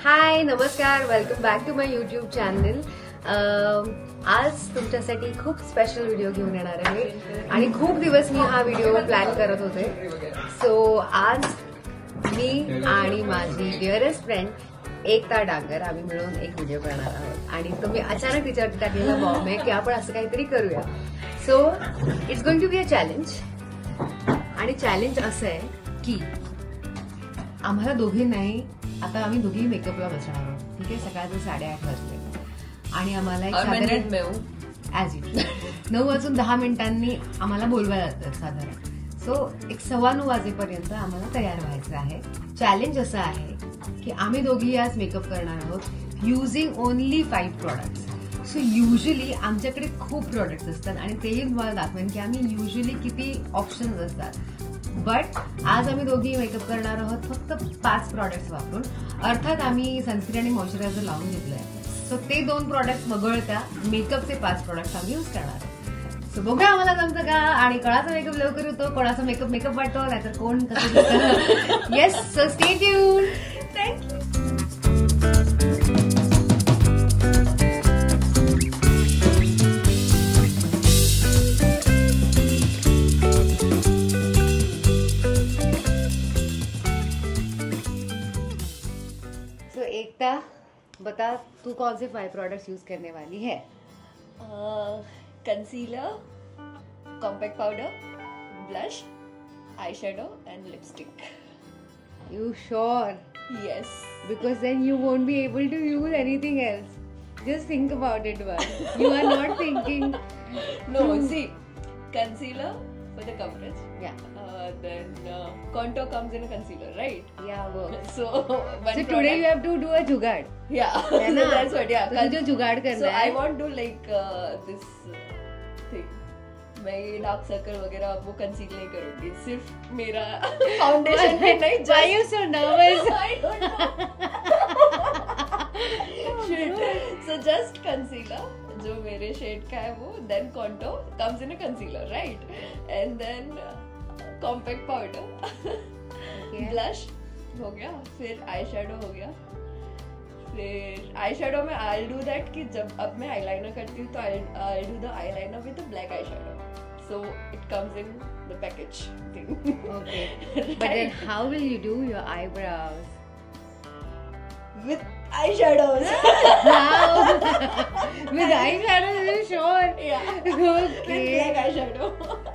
हाय नमस्कार, welcome back to my YouTube channel. आज तुमच्यासाठी खूप स्पेशल व्हिडिओ घेऊन येणार आहे आणि खूप दिवस मी हा व्हिडिओ प्लॅन करत होते. सो आज मी आणि माझी डिअरेस्ट फ्रेंड एकता डांगर आम्ही मिळून एक व्हिडिओ करणार आहोत आणि तुम्ही अचानक तिच्यावरती टाकलेला बॉम्ब आहे की आपण असं काहीतरी करूया. So it's going to be a challenge आणि चॅलेंज असं आहे की आम्हाला दोघींनाही आता आम्ही दोघी मेकअपला बसणार आहोत. ठीक आहे, सकाळचे 8:30 वाजले आणि आम्हाला एक साधारण ऍज इट 9:10 आम्हाला बोलवायला जातात साधारण. सो एक 9:15 वाजेपर्यंत आम्हाला तयार व्हायचं आहे. चॅलेंज असं आहे की आम्ही दोघी आज मेकअप करणार आहोत using only 5 products. So usually आमच्याकडे खूप प्रॉडक्ट्स असतात आणि तेही तुम्हाला दाखवेन की आम्ही युजली किती ऑप्शन्स असतात. बट आज आम्ही दोघी मेकअप करणार आहोत फक्त 5 प्रॉडक्ट्स वापरून. अर्थात आम्ही सनस्क्रीन आणि मॉइश्चरायझर लावून घेतलंय. सो ते 2 प्रॉडक्ट्स वगळता मेकअपचे 5 प्रॉडक्ट्स आम्ही यूज करणार आहोत. सो बघूया आम्हाला जमतं का आणि कोणाचा मेकअप लवकर होतो, कोणाचा मेकअप वाटतो, नाहीतर कोण कसं दिसतं. Yes, so stay tuned. Thank you. Ekta बता, तू कौन से 5 प्रोडक्ट्स यूज करने वाली है? Concealer, compact powder, blush, eye shadow and lipstick. You sure? Yes. Because then you won't be able to use anything else. Just think about it once. You are not thinking. No, see, concealer for the coverage. Yeah. Then contour comes in a concealer, right? Yeah, works. So today you have to do a जुगाड़. Yeah. So that's what. Yeah. तो तुझे जुगाड़ करना है. So I want to like this thing. मैं dark circle वगैरह वो conceal नहीं करूंगी, सिर्फ मेरा फाउंडेशन में नहीं. Why are you so nervous? I don't know. Shit. So just concealer जो मेरे शेड का है वो, then contour comes in a concealer, right? And then compact powder, blush हो गया, फिर आई शेडो हो गया. फिर आई शेडो में आई डू दैट कि जब अब मैं आईलाइनर करती हूँ तो I do the eyeliner with the black eye shadow. So it comes in the package thing. Okay. But then how will you do your eyebrows? With eyeshadows. How? With eyeshadows, are you sure? Yeah. Okay. With black eyeshadow.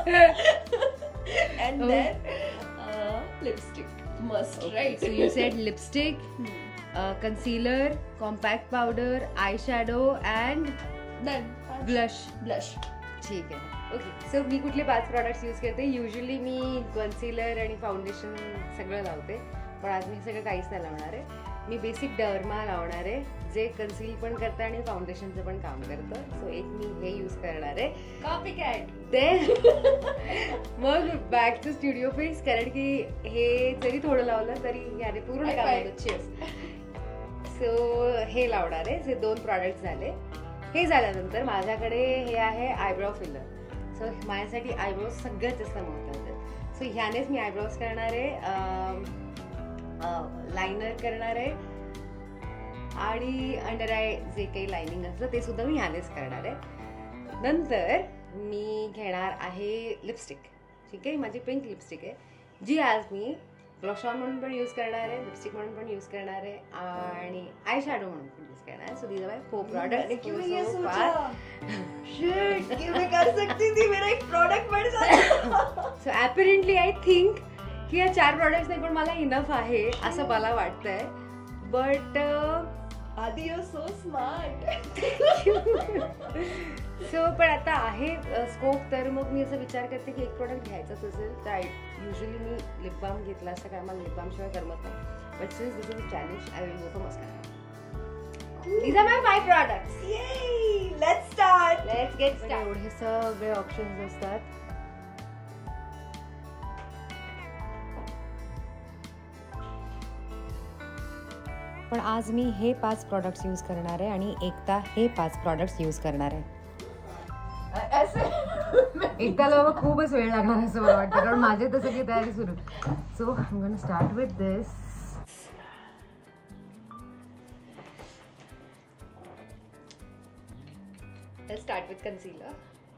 And then lipstick must, Okay. right? So you said lipstick, concealer, compact powder, eyeshadow and then blush. ठीक आहे. Okay. सो मी कुठले 5 products use करते? Usually मी concealer आणि foundation सगळं लावते, पण आज मी सगळं काहीच नाही लावणार आहे. मी बेसिक डर्मा लावणार आहे जे कन्सील पण करतं आणि फाउंडेशनचं पण काम करतं. सो एक मी हे यूज करणार आहे. Copy cat. मग बॅक टू स्टुडिओ फिक्स, कारण की हे जरी थोडं लावलं तरी याने पूर्ण काम होतं. सो हे लावणार आहे. जे 2 प्रॉडक्ट झाले. हे झाल्यानंतर माझ्याकडे हे आहे आयब्रो फिलर. सो माझ्यासाठी आयब्रोज सगळ्यात जास्त महत्त्वाचं आहे. सो ह्यानेच मी आयब्रोज करणार आहे, लायनर करणार आहे आणि अंडर आय जे काही लाइनिंग असलं ते सुद्धा मी ह्यानेच करणार आहे. नंतर मी घेणार आहे लिपस्टिक. ठीक आहे, माझी पिंक लिपस्टिक आहे जी आज मी ब्लश ऑन म्हणून पण यूज करणार आहे, लिपस्टिक म्हणून पण यूज करणार आहे आणि आय शॅडो म्हणून पण यूज करणार आहे. So these are my 4 products. कर सकती थी, मेरा एक प्रोडक्ट बढ़ जाता. सो ॲपरेंटली आय थिंक की या 4 प्रॉडक्ट्स नाही पण मला इनफ आहे असं मला वाटतंय. बट आधी यू सो स्मार्ट. सो पण आता आहे स्कोप, तर मग मी असं विचार करते की एक प्रोडक्ट घ्यायचंच असेल तर युजली मी लिप बाम घेतला असता, कारण मला लिप बाम शिवाय करमत नाही. But since this is a challenge I will go for mascara. These are my 5 products. Yay! Let's start. Let's get started. एवढे सगळे ऑप्शन्स असतात. पण आज मी हे 5 प्रॉडक्ट्स यूज करणार आहे आणि एकता हे 5 प्रॉडक्ट्स यूज करणार आहे. एकताला खूपच वेळ लागणार असं मला वाटतं, कारण माझे तर सगळी तयारी सुरू. So I am gonna start with this. Let's start with concealer.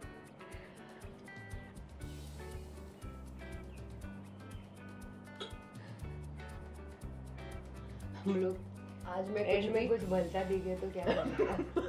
हम लोग आज मैं कुछ भलता दिखे तो क्या करें?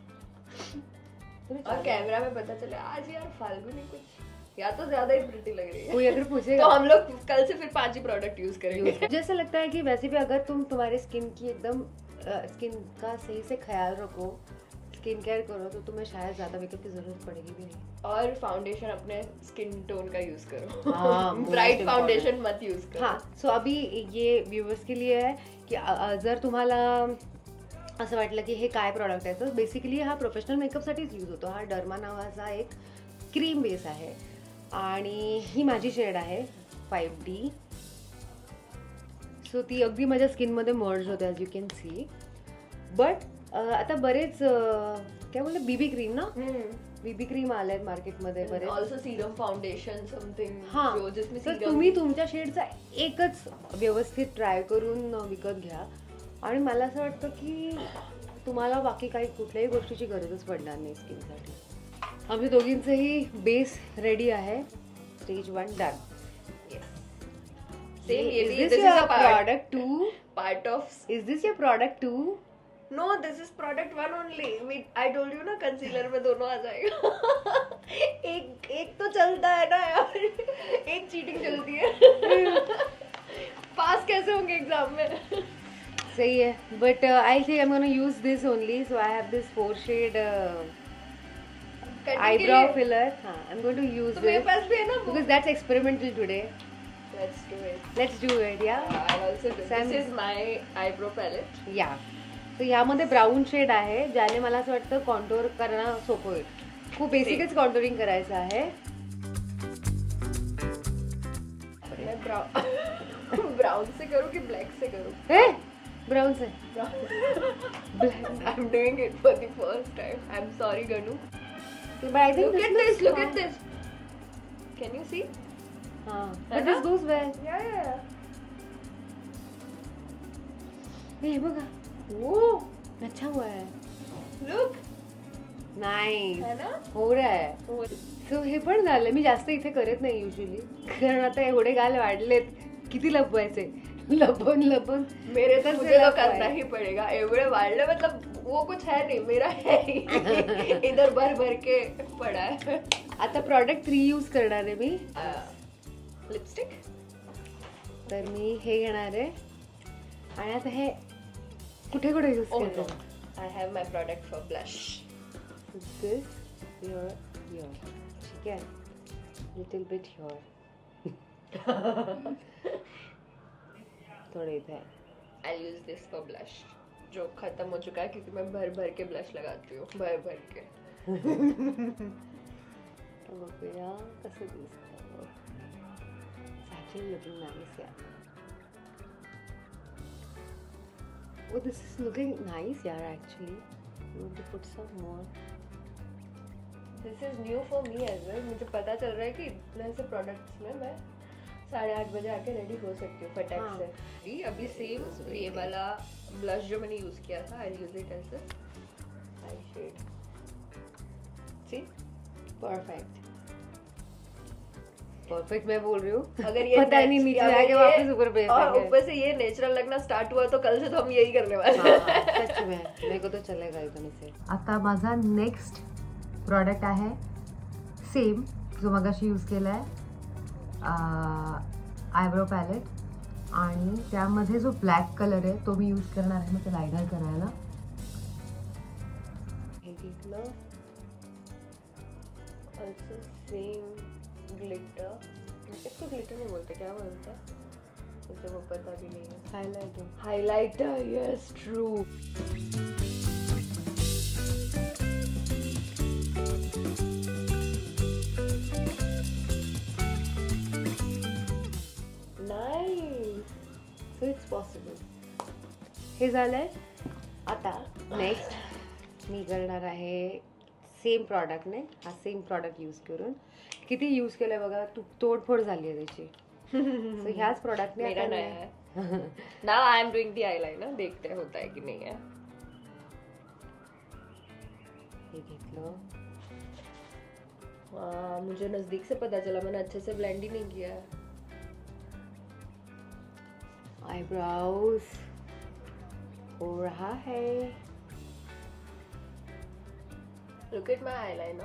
और कैमरा में पता चले आज यार फाल्गुनी कुछ या तो ज्यादा ही प्रिटी लग रही है। कोई अगर पूछेगा तो हम लोग कल से फिर 5 ही प्रोडक्ट यूज करेंगे। जैसे लगता है कि वैसे भी अगर तुम तुम्हारे स्किन की एकदम स्किन का सही से ख्याल रखो, स्किन केयर करो, तो तुम्हें शायद ज्यादा मेकअप की जरूरत पड़ेगी भी नहीं। और फाउंडेशन अपने स्किन टोन का यूज करो। हाँ, ब्राइट फाउंडेशन मत यूज करो। हाँ, सो अभी ये व्ह्यूअर्स के लिए है की जर तुम्हाला असं वाटलं की हे काय प्रॉडक्ट आहे, तर बेसिकली हा प्रोफेशनल मेकअपसाठीच यूज होतो. हा डर्मा नावाचा एक क्रीम बेस आहे आणि ही माझी शेड आहे 5D. सो ती अगदी माझ्या स्किनमध्ये मर्ज होते as you can see. But आता बरेच काय बोलते बीबी क्रीम ना, बीबी क्रीम आले आहेत मार्केटमध्ये बरेच. Also serum foundation something. हां, तर तुम्ही तुमच्या शेडचा एकच व्यवस्थित ट्राय करून विकत घ्या. आणि मला असं वाटतं की तुम्हाला बाकी काही कुठल्याही गोष्टीची गरजच पडणार नाही स्किनसाठी. आम्ही दोघींचंही बेस रेडी आहे. Stage 1 done. Same. Is this your product 2? Part of. Is this your product 2? No, this is product 1 only. I told you ना कंसीलर में दोनों आ जाएगा. एक तो चलता है ना यार. एक चीटिंग चलती है. पास कैसे होंगे एग्जाम में? सही है. But I think I'm gonna use this only. So I have this 4 shade eyebrow filler. हाँ, I'm going to use तो मेरे this पास भी है ना because that's experimental today. Let's do it. Let's do it. Yeah. I also do. This is my eyebrow palette. Yeah. So ह्यामध्ये brown shade आहे ज्याने मला असं वाटतं कॉन्टोर करणं सोपं होईल. खूप बेसिकच कॉन्टोरिंग करायचं आहे. मैं ब्राउन से करूँ कि ब्लैक से करूँ? ब्राउन से. I'm doing it for the first time. I'm sorry, Ganu. But I think Look at this. Look at this. Can you see? हाँ. But this goes well. Yeah. हे बघा. Oh, अच्छा हुआ है. look. नाईस. है ना? हो रहा है. सो हे पण झालं. मी जास्त इथे करत नाही युजली, कारण आता एवढे गाल वाढलेत, किती लपवायचे. लपन मेरे तो मुझे तो करना ही पड़ेगा. एवढे वाढले मतलब वो कुछ है नहीं, मेरा है ही. इधर भर के पड़ा है. आता प्रोडक्ट 3 यूज करणार आहे मी. लिपस्टिक. तर मी हे घेणार आहे आणि आता हे कुठे यूज करतो. I have my product for blush. This here. ठीक है. Little bit here. थोड़े इधर. I'll use this for blush. जो खत्म हो चुका है क्योंकि मैं भर के ब्लश लगाती हूँ. भर के. बघूया कसं दिसतं. Actually looking nice, yeah. Oh, this is looking nice, yeah. Actually, you want to put some more. This is new for me as well. मुझे पता चल रहा है कि इतने से प्रोडक्ट्स में मैं 8:30 बजे आके रेडी हो सकती हूँ फटाक से. अभी सेम ये वाला ब्लश जो मैंने यूज किया था, I'll use it as a eye shade. See? Perfect मैं बोल रही हूँ. अगर ये पता नहीं नीचे आके वापस ऊपर भेज देंगे. और ऊपर से ये नेचुरल लगना स्टार्ट हुआ तो कल से तो हम यही करने वाले हैं. सच में मेरे को तो चलेगा एकदम से. आता माझा नेक्स्ट प्रोडक्ट आहे सेम जो मगाशी यूज केलाय, आयब्रो पॅलेट, आणि त्यामध्ये जो ब्लॅक कलर आहे तो मी यूज करणार आहे म्हणजे लायनर करायला. हे घेतलं. Also same glitter. इसको ग्लिटर नहीं बोलते, क्या बोलते हैं? मुझे वो पता भी नहीं है. Highlighter. Yes, true. Nice. So it's possible. हे झालंय. आता नेक्स्ट मी करणार आहे सेम प्रॉडक्टने, हा सेम प्रॉडक्ट यूज करून. किती यूज केलंय बघा, तोडफोड झाली आहे त्याची. सो ह्याच प्रॉडक्टने मेरा नया है. Now I am doing the eyeliner. देखते हैं होता है कि नहीं है. हे घेतलं. मुझे नजदीक से पता चला, मैंने अच्छे से ब्लेंड ही नहीं किया है. आईब्रोज हो रहा है. Look at my eyeliner.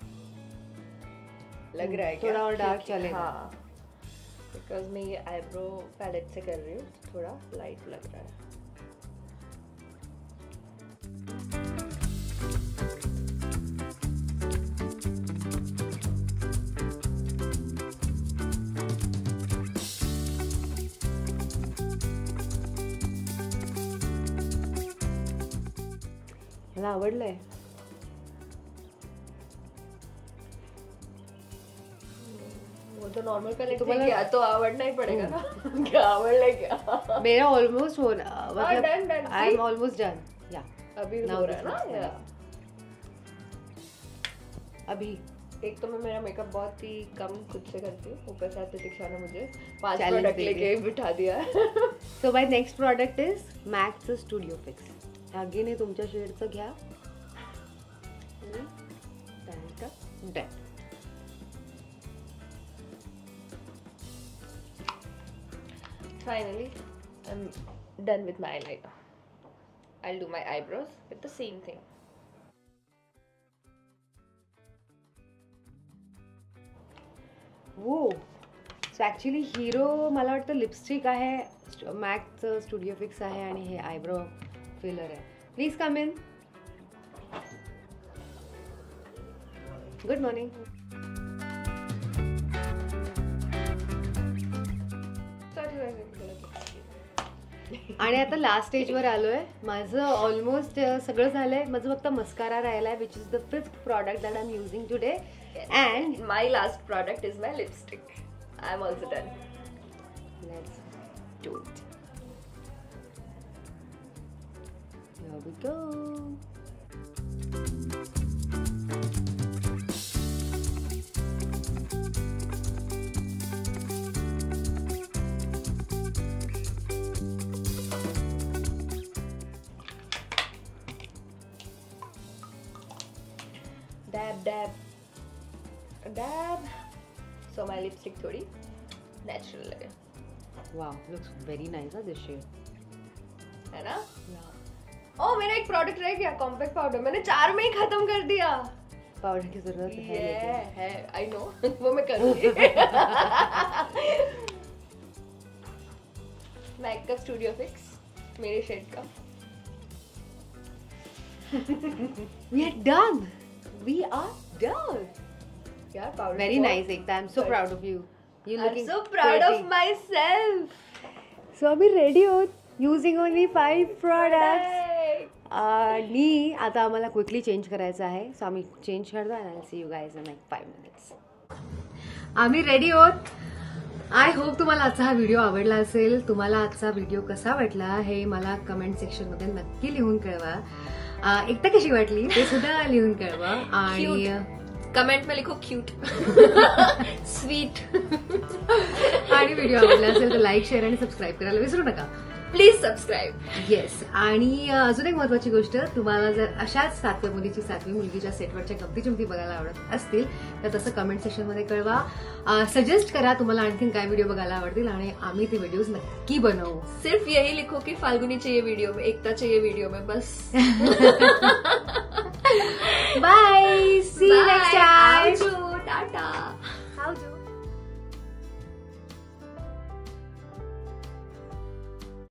लग रहा है थोड़ा क्या? और डार्क चलेगा. हाँ, बिकॉज मैं ये आईब्रो पैलेट से कर रही हूँ, थोड़ा लाइट लग रहा है. मला आवडलंय. वो तो नॉर्मल पैलेट तो से मतलब- किया तो आवड़ना ही पड़ेगा ना. क्या आवड़ना क्या? मेरा ऑलमोस्ट हो रहा, मतलब done. I am almost done. या अभी Now हो रहा है this looks ना. या अभी एक तो मैं मेरा मेकअप बहुत ही कम खुद से करती हूँ, ऊपर से प्रतीक्षा ने मुझे 5 Challenge प्रोडक्ट दे लेके बिठा दिया है. So my next product is मॅकचं स्टुडिओ फिक्स. अगेन हे तुमच्या शेडचं घ्या. Done. Finally, I'm done with my eyeliner. I'll do my eyebrows with the same thing. हो. सो ॲक्च्युली हिरो मला वाटतं लिपस्टिक आहे, मॅकचं स्टुडिओ फिक्स आहे आणि हे आयब्रो फिलर आहे. Please come in. Good morning. आणि आता लास्ट स्टेजवर आलोय. माझं ऑलमोस्ट सगळं झालंय. माझं फक्त मस्कारा राहिलाय, which is the 5th product that I'm using today. And my last product is my lipstick. I'm also done. let's do it. Here we go. Dab. So my lipstick थोड़ी natural लगे. Wow, looks very nice, this shade. है ना? ओ मेरा एक product रह गया, compact powder. मैंने 4 में ही खत्म कर दिया. पाउडर की जरूरत है लेकिन. है, I know. वो मैं करूँगी. मैक का स्टूडियो फिक्स, मेरे शेड का. We are done. We are done. यार powder Very nice, Ekta. I'm so proud of you. You I'm looking so proud pretty. of myself. So आम्ही ready आहोत. Using only 5 products. आणि आता आम्हाला quickly change करायचं आहे. सो आम्ही चेंज करतो आणि see you guys in like 5 minutes. आम्ही रेडी आहोत. आय होप तुम्हाला आजचा हा व्हिडिओ आवडला असेल. तुम्हाला आजचा व्हिडिओ कसा वाटला हे मला कमेंट सेक्शनमध्ये नक्की लिहून कळवा. एकदा कशी वाटली ते सुद्धा लिहून कळवा. आणि कमेंट में लिखो क्यूट. स्वीट. आणि व्हिडिओ आवडला असेल तर लाईक, शेअर आणि सबस्क्राईब करायला विसरू नका. Please subscribe. येस. आणि अजून एक महत्वाची गोष्ट, तुम्हाला जर अशाच 7व्या मुलीची 7वी मुलगीच्या सेटवरच्या गमती जमती बघायला आवडत असतील तर तसं कमेंट सेक्शनमध्ये कळवा. सजेस्ट करा तुम्हाला आणखीन काय व्हिडिओ बघायला आवडतील आणि आम्ही ते व्हिडिओज नक्की बनवू. सिर्फ यही लिखो कि फाल्गुनी चाहिए वीडियो में, एकता चाहिए वीडियो में, बस.